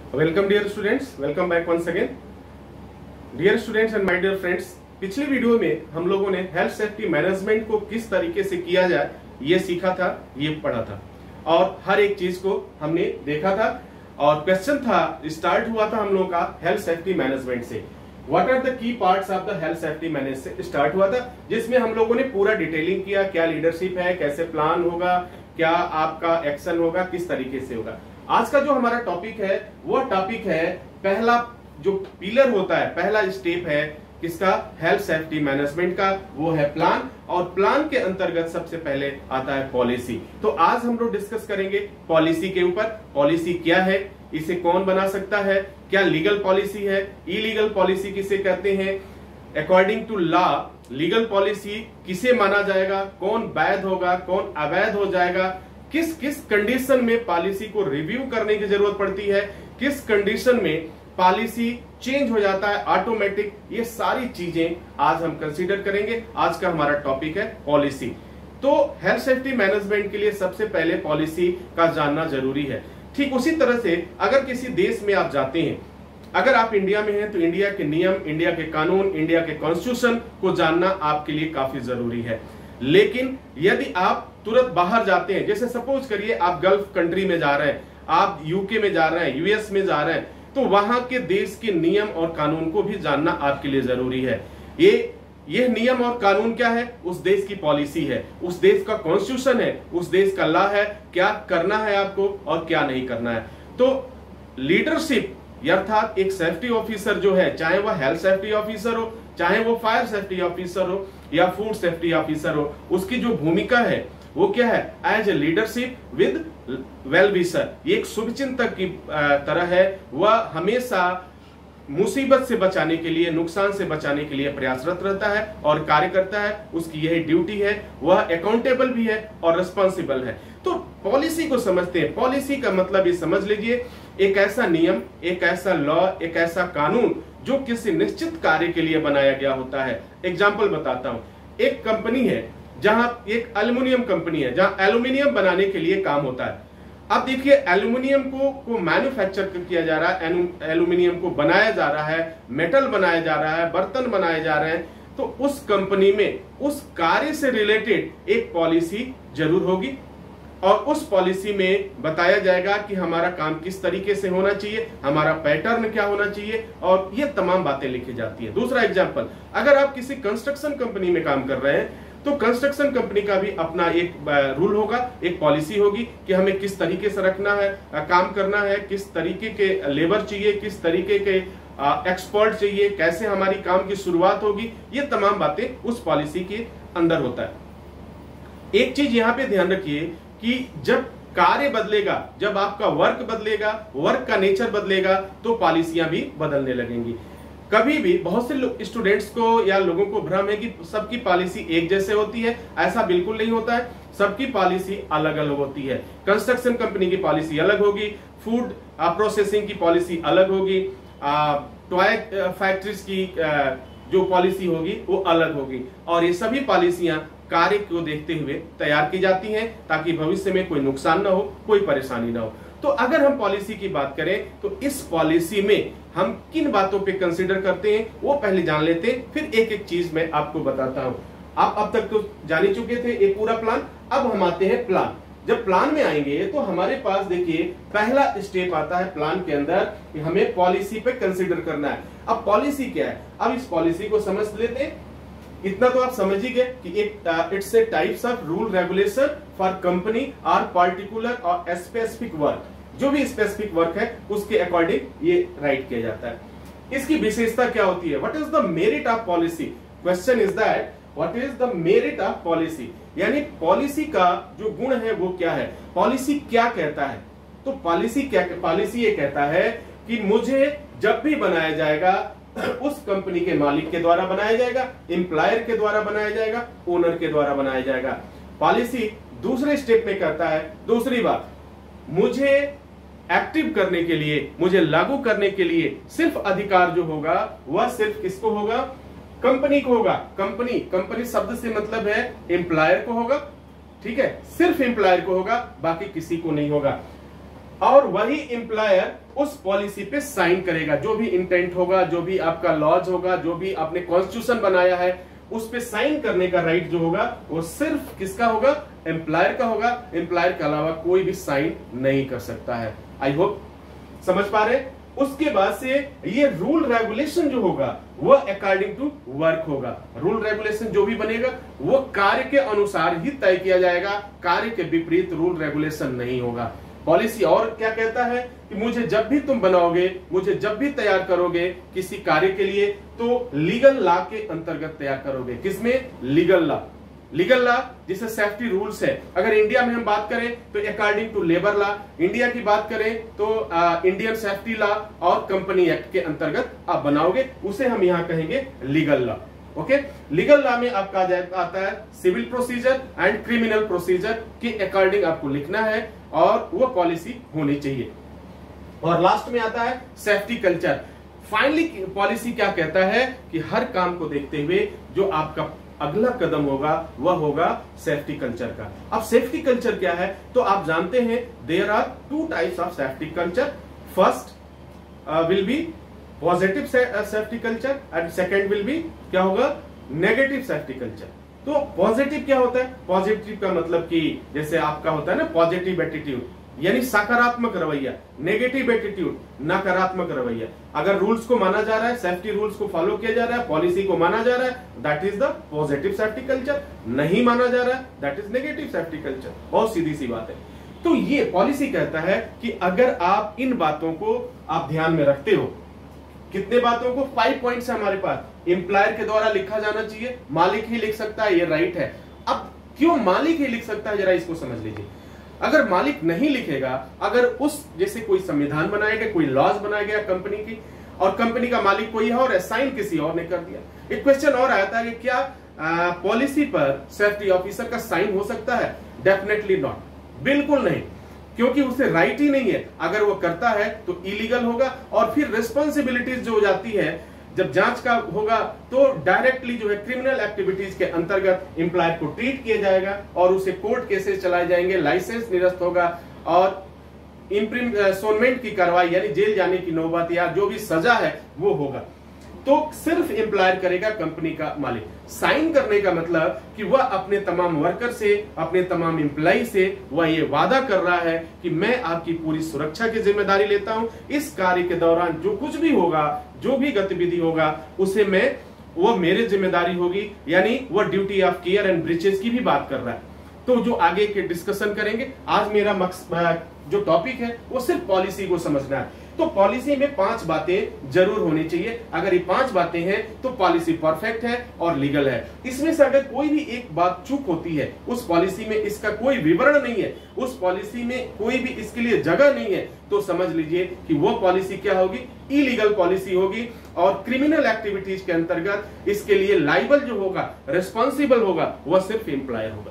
Welcome dear students, welcome back once again. Dear students and my dear friends, पिछले video में हम लोगों ने हेल्थ सेफ्टी मैनेजमेंट को किस तरीके से किया जाए ये सीखा था, ये पढ़ा था और हर एक चीज को हमने देखा था। और क्वेश्चन था, स्टार्ट हुआ था हम लोगों का हेल्थ सेफ्टी मैनेजमेंट से। What are the key parts of the health safety manage से स्टार्ट हुआ था, जिसमें हम लोगों ने पूरा डिटेलिंग किया, क्या लीडरशिप है, कैसे प्लान होगा, क्या आपका एक्शन होगा, किस तरीके से होगा। आज का जो हमारा टॉपिक है वो टॉपिक है, पहला जो पिलर होता है, पहला स्टेप है किसका, हेल्थ सेफ्टी मैनेजमेंट का, वो है प्लान। और प्लान के अंतर्गत सबसे पहले आता है पॉलिसी। तो आज हम लोग डिस्कस करेंगे पॉलिसी के ऊपर। पॉलिसी क्या है, इसे कौन बना सकता है, क्या लीगल पॉलिसी है, इलीगल पॉलिसी किसे कहते हैं, according to law legal policy किसे माना जाएगा, कौन वैध होगा, कौन अवैध हो जाएगा, किस किस कंडीशन में पॉलिसी को रिव्यू करने की जरूरत पड़ती है, किस कंडीशन में पॉलिसी चेंज हो जाता है ऑटोमेटिक, ये सारी चीजें आज हम कंसीडर करेंगे। आज का हमारा टॉपिक है पॉलिसी। तो हेल्थ सेफ्टी मैनेजमेंट के लिए सबसे पहले पॉलिसी का जानना जरूरी है। ठीक उसी तरह से अगर किसी देश में आप जाते हैं, अगर आप इंडिया में हैं तो इंडिया के नियम, इंडिया के कानून, इंडिया के कॉन्स्टिट्यूशन को जानना आपके लिए काफी जरूरी है। लेकिन यदि आप तुरंत बाहर जाते हैं, जैसे सपोज करिए आप गल्फ कंट्री में जा रहे हैं, आप यूके में जा रहे हैं, यूएस में जा रहे हैं, तो वहां के देश के नियम और कानून को भी जानना आपके लिए जरूरी है। ये नियम और कानून क्या है, उस देश की पॉलिसी है, उस देश का कॉन्स्टिट्यूशन है, उस देश का लॉ है, क्या करना है आपको और क्या नहीं करना है। तो लीडरशिप अर्थात एक सेफ्टी ऑफिसर जो है, चाहे वह हेल्थ सेफ्टी ऑफिसर हो, चाहे वो फायर सेफ्टी ऑफिसर हो या फूड सेफ्टी ऑफिसर हो, उसकी जो भूमिका है वो क्या है, as a leadership with well wisher. ये एक शुभचिंतक की तरह है। वह हमेशा मुसीबत से बचाने के लिए, नुकसान से बचाने के लिए प्रयासरत रहता है और कार्य करता है। उसकी यही ड्यूटी है। वह अकाउंटेबल भी है और रिस्पॉन्सिबल है। तो पॉलिसी को समझते हैं। पॉलिसी का मतलब ये समझ लीजिए, एक ऐसा नियम, एक ऐसा लॉ, एक ऐसा कानून जो किसी निश्चित कार्य के लिए बनाया गया होता है। एग्जाम्पल बताता हूं। एक कंपनी है जहां, एक एल्युमिनियम कंपनी है जहां एल्युमिनियम बनाने के लिए काम होता है। अब देखिए, एल्युमिनियम को मैन्युफैक्चर किया जा रहा है, एल्युमिनियम को बनाया जा रहा है, मेटल बनाया जा रहा है, बर्तन बनाए जा रहे हैं। तो उस कंपनी में उस कार्य से रिलेटेड एक पॉलिसी जरूर होगी और उस पॉलिसी में बताया जाएगा कि हमारा काम किस तरीके से होना चाहिए, हमारा पैटर्न क्या होना चाहिए, और ये तमाम बातें लिखी जाती है। दूसरा एग्जांपल, अगर आप किसी कंस्ट्रक्शन कंपनी में काम कर रहे हैं तो कंस्ट्रक्शन कंपनी का भी अपना एक रूल होगा, एक पॉलिसी होगी कि हमें किस तरीके से रखना है, काम करना है, किस तरीके के लेबर चाहिए, किस तरीके के एक्सपर्ट चाहिए, कैसे हमारी काम की शुरुआत होगी। ये तमाम बातें उस पॉलिसी के अंदर होता है। एक चीज यहां पे ध्यान रखिए कि जब कार्य बदलेगा, जब आपका वर्क बदलेगा, वर्क का नेचर बदलेगा, तो पॉलिसियां भी बदलने लगेंगी। कभी भी बहुत से स्टूडेंट्स को या लोगों को भ्रम है कि सबकी पॉलिसी एक जैसे होती है। ऐसा बिल्कुल नहीं होता है। सबकी पॉलिसी अलग अलग होती है। कंस्ट्रक्शन कंपनी की पॉलिसी अलग होगी, फूड प्रोसेसिंग की पॉलिसी अलग होगी, टॉय फैक्ट्रीज की जो पॉलिसी होगी वो अलग होगी। और ये सभी पॉलिसियां कार्य को देखते हुए तैयार की जाती हैं ताकि भविष्य में कोई नुकसान ना हो, कोई परेशानी ना हो। तो अगर हम पॉलिसी की बात करें तो इस पॉलिसी में हम किन बातों पे कंसीडर करते हैं वो पहले जान लेते हैं, फिर एक एक चीज मैं आपको बताता हूं। आप अब तक तो जान ही चुके थे एक पूरा प्लान। अब हम आते हैं प्लान। जब प्लान में आएंगे तो हमारे पास देखिए पहला स्टेप आता है प्लान के अंदर कि हमें पॉलिसी पे कंसीडर करना है। अब पॉलिसी क्या है, अब इस पॉलिसी को समझ लेते हैं। इतना तो आप समझ ही गए कि एक it's a types of rule regulation for company और पार्टिकुलर और स्पेसिफिक वर्क। जो भी स्पेसिफिक वर्क है उसके अकॉर्डिंग ये राइट किया जाता है। इसकी विशेषता क्या होती है, what is the merit of policy. Question is that what is the merit of policy, यानी पॉलिसी का जो गुण है वो क्या है, पॉलिसी क्या कहता है। तो पॉलिसी क्या, पॉलिसी ये कहता है कि मुझे जब भी बनाया जाएगा उस कंपनी के मालिक के द्वारा बनाया जाएगा, एम्प्लॉयर के द्वारा बनाया जाएगा, ओनर के द्वारा बनाया जाएगा। पॉलिसी दूसरे स्टेप में कहता है दूसरी बात, मुझे एक्टिव करने के लिए, मुझे लागू करने के लिए सिर्फ अधिकार जो होगा वह सिर्फ किसको होगा, कंपनी को होगा। कंपनी शब्द से मतलब है एम्प्लॉयर को होगा, ठीक है, सिर्फ एम्प्लॉयर को होगा, बाकी किसी को नहीं होगा। और वही एम्प्लॉयर उस पॉलिसी पे साइन करेगा। जो भी इंटेंट होगा, जो भी आपका लॉज होगा, जो भी आपने कॉन्स्टिट्यूशन बनाया है, उस पे साइन करने का राइट जो होगा वो सिर्फ किसका होगा? एम्प्लॉयर का होगा। एम्प्लॉयर के अलावा कोई भी साइन नहीं कर सकता है। आई होप समझ पा रहे। उसके बाद से ये रूल रेगुलेशन जो होगा वो अकॉर्डिंग टू वर्क होगा। रूल रेगुलेशन जो भी बनेगा वो कार्य के अनुसार ही तय किया जाएगा, कार्य के विपरीत रूल रेगुलेशन नहीं होगा। पॉलिसी और क्या कहता है कि मुझे जब भी तुम बनाओगे, मुझे जब भी तैयार करोगे किसी कार्य के लिए, तो लीगल लॉ के अंतर्गत तैयार करोगे। किसमें? Legal law. लीगल लॉ जिसे सेफ्टी रूल्स है। अगर इंडिया में हम बात करें तो according to labour law, India की बात करें तो इंडियन सेफ्टी लॉ और कंपनी एक्ट के अंतर्गत आप बनाओगे, उसे हम यहां कहेंगे legal law. Okay, legal law में आपका आता है civil procedure and criminal procedure के अकॉर्डिंग आपको लिखना है और वो पॉलिसी होनी चाहिए। और लास्ट में आता है सेफ्टी कल्चर। फाइनली पॉलिसी क्या कहता है कि हर काम को देखते हुए जो आपका अगला कदम होगा वह होगा सेफ्टी कल्चर का। अब सेफ्टी कल्चर क्या है? तो आप जानते हैं there are two types of safety culture. First will be positive safety culture and second will be क्या होगा? Negative safety culture. तो पॉजिटिव क्या होता है? पॉजिटिव का मतलब कि जैसे आपका होता है ना पॉजिटिव एटीट्यूड, यानी सकारात्मक रवैया। नेगेटिव एटीट्यूड नकारात्मक रवैया। अगर रूल्स को माना जा रहा है, सेफ्टी रूल्स को फॉलो किया जा रहा है, पॉलिसी को माना जा रहा है, that is the positive safety culture. नहीं माना जा रहा है, that is negative safety culture. बहुत सीधी सी बात है। तो ये पॉलिसी कहता है कि अगर आप इन बातों को आप ध्यान में रखते हो, कितने बातों को? 5 पॉइंट्स है हमारे पास। एम्प्लॉयर के द्वारा लिखा जाना चाहिए, मालिक ही लिख सकता है, ये राइट है। अब क्यों मालिक ही लिख सकता है, जरा इसको समझ लीजिए। अगर मालिक नहीं लिखेगा, अगर उस जैसे कोई संविधान बनाया गया, कोई लॉज बनाया गया कंपनी की, और कंपनी का मालिक कोई है और असाइन किसी और ने कर दिया। एक क्वेश्चन और आया था कि क्या पॉलिसी पर सेफ्टी ऑफिसर का साइन हो सकता है? डेफिनेटली नॉट, बिल्कुल नहीं, क्योंकि उसे राइट ही नहीं है। अगर वो करता है तो इलीगल होगा। और फिर रिस्पॉन्सिबिलिटीज जो हो जाती है, जब जांच का होगा तो डायरेक्टली जो है क्रिमिनल एक्टिविटीज के अंतर्गत एम्प्लॉयर को ट्रीट किया जाएगा और उसे कोर्ट केसेस चलाए जाएंगे, लाइसेंस निरस्त होगा और इम्प्रिजनमेंट की कार्रवाई यानी जेल जाने की नौबत या जो भी सजा है वो होगा। तो सिर्फ एम्प्लॉयर करेगा, कंपनी का मालिक। साइन करने का मतलब कि वह अपने तमाम वर्कर से, अपने तमाम एम्प्लॉय से वह ये वादा कर रहा है कि मैं आपकी पूरी सुरक्षा की जिम्मेदारी लेता हूं। इस कार्य के दौरान जो कुछ भी होगा, जो भी गतिविधि होगा, उसे वो मेरी जिम्मेदारी होगी, यानी वह duty of care and breaches की भी बात कर रहा है। तो जो आगे के डिस्कशन करेंगे, आज मेरा जो टॉपिक है वो सिर्फ पॉलिसी को समझना है। तो पॉलिसी में 5 बातें जरूर होनी चाहिए। अगर ये 5 बातें हैं तो पॉलिसी परफेक्ट है और लीगल है। इसमें से अगर कोई भी एक बात चूक होती है, उस पॉलिसी में इसका कोई विवरण नहीं है, उस पॉलिसी में कोई भी इसके लिए जगह नहीं है, तो समझ लीजिए कि वो पॉलिसी क्या होगी? इलीगल पॉलिसी होगी। और क्रिमिनल एक्टिविटीज के अंतर्गत इसके लिए लाइबल जो होगा, रिस्पॉन्सिबल होगा, वह सिर्फ एम्प्लॉयर होगा।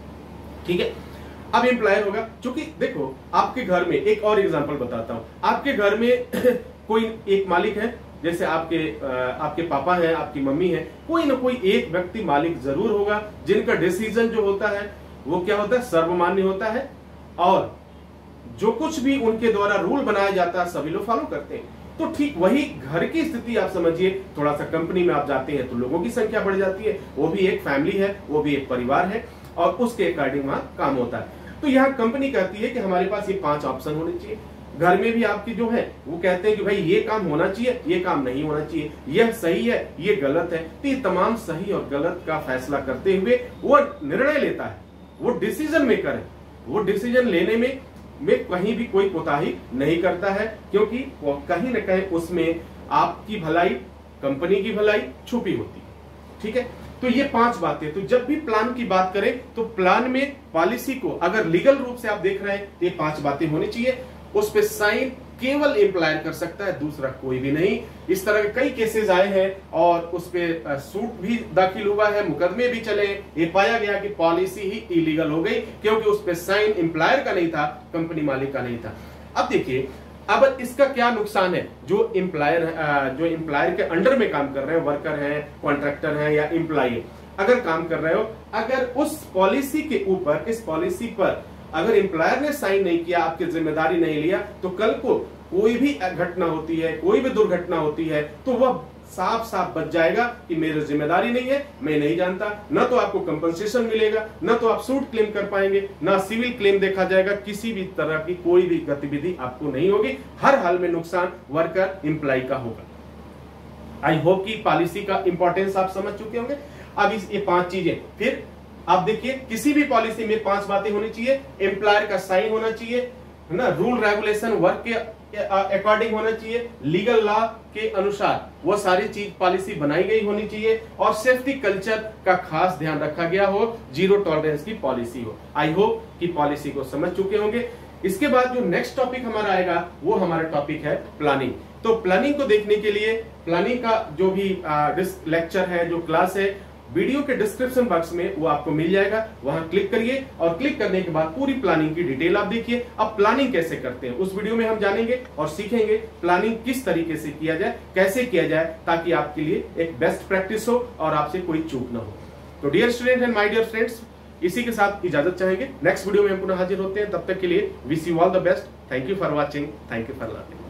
ठीक है, अब एम्प्लॉयर होगा। क्योंकि देखो, आपके घर में एक और एग्जांपल बताता हूं। आपके घर में कोई एक मालिक है, जैसे आपके पापा हैं, आपकी मम्मी है, कोई ना कोई एक व्यक्ति मालिक जरूर होगा जिनका डिसीजन जो होता है वो क्या होता है? सर्वमान्य होता है। और जो कुछ भी उनके द्वारा रूल बनाया जाता है सभी लोग फॉलो करते हैं। तो ठीक वही घर की स्थिति आप समझिए। थोड़ा सा कंपनी में आप जाते हैं तो लोगों की संख्या बढ़ जाती है, वो भी एक फैमिली है, वो भी एक परिवार है और उसके अकॉर्डिंग वहां काम होता है। तो यहाँ कंपनी कहती है कि हमारे पास ये 5 ऑप्शन होने चाहिए। घर में भी आपकी जो है वो कहते हैं कि भाई ये काम होना चाहिए, ये काम नहीं होना चाहिए, यह सही है, ये गलत है। तो ये तमाम सही और गलत का फैसला करते हुए वो निर्णय लेता है, वो डिसीजन मेकर है। वो डिसीजन लेने में कहीं भी कोई कोताही नहीं करता है, क्योंकि वो कहीं ना कहीं उसमें आपकी भलाई, कंपनी की भलाई छुपी होती है। ठीक है, तो ये 5 बातें। तो जब भी प्लान की बात करें तो प्लान में पॉलिसी को अगर लीगल रूप से आप देख रहे हैं, ये 5 बातें होनी चाहिए। उस पे साइन केवल एम्प्लॉयर कर सकता है, दूसरा कोई भी नहीं। इस तरह के कई केसेस आए हैं और उस पे सूट भी दाखिल हुआ है, मुकदमे भी चले। ये पाया गया कि पॉलिसी ही इलीगल हो गई, क्योंकि उस पे साइन एम्प्लॉयर का नहीं था, कंपनी मालिक का नहीं था। अब देखिए, अब इसका क्या नुकसान है? जो एम्प्लॉयर के अंडर में काम कर रहे हैं, वर्कर हैं, कॉन्ट्रैक्टर हैं या एम्प्लॉय अगर काम कर रहे हो, अगर उस पॉलिसी के ऊपर, इस पॉलिसी पर अगर एम्प्लॉयर ने साइन नहीं किया, आपकी जिम्मेदारी नहीं लिया, तो कल को कोई भी घटना होती है, कोई भी दुर्घटना होती है, तो वह साफ साफ बच जाएगा कि मेरी जिम्मेदारी नहीं है, मैं नहीं जानता। न तो आपको कंपनसेशन मिलेगा, न तो आप सूट क्लेम कर पाएंगे, न सिविल क्लेम देखा जाएगा, किसी भी तरह की कोई भी गतिविधि आपको नहीं होगी। हर हाल में नुकसान वर्कर एम्प्लॉय का होगा। आई होप कि पॉलिसी का इंपॉर्टेंस आप समझ चुके होंगे। अब ये 5 चीजें फिर आप देखिए, किसी भी पॉलिसी में 5 बातें होनी चाहिए। एम्प्लॉयर का साइन होना चाहिए, है ना, रूल रेगुलेशन वर्क के अकॉर्डिंग होना चाहिए, लीगल लॉ के अनुसार वो सारी चीज पॉलिसी बनाई गई होनी चाहिए, और सेफ्टी कल्चर का खास ध्यान रखा गया हो, जीरो टॉलरेंस की पॉलिसी हो। आई होप कि पॉलिसी को समझ चुके होंगे। इसके बाद जो नेक्स्ट टॉपिक हमारा आएगा वो हमारा टॉपिक है प्लानिंग। तो प्लानिंग को देखने के लिए प्लानिंग का जो भी लेक्चर है, जो क्लास है, वीडियो के डिस्क्रिप्शन बॉक्स में वो आपको मिल जाएगा, वहां क्लिक करिए और क्लिक करने के बाद पूरी प्लानिंग की डिटेल आप देखिए। अब प्लानिंग कैसे करते हैं उस वीडियो में हम जानेंगे और सीखेंगे प्लानिंग किस तरीके से किया जाए, कैसे किया जाए, ताकि आपके लिए एक बेस्ट प्रैक्टिस हो और आपसे कोई चूक ना हो। तो dear student and my dear friends, इसी के साथ इजाजत चाहेंगे। नेक्स्ट वीडियो में हम पुनः हाजिर होते हैं, तब तक के लिए wish you all the best. Thank you for watching, thank you for learning.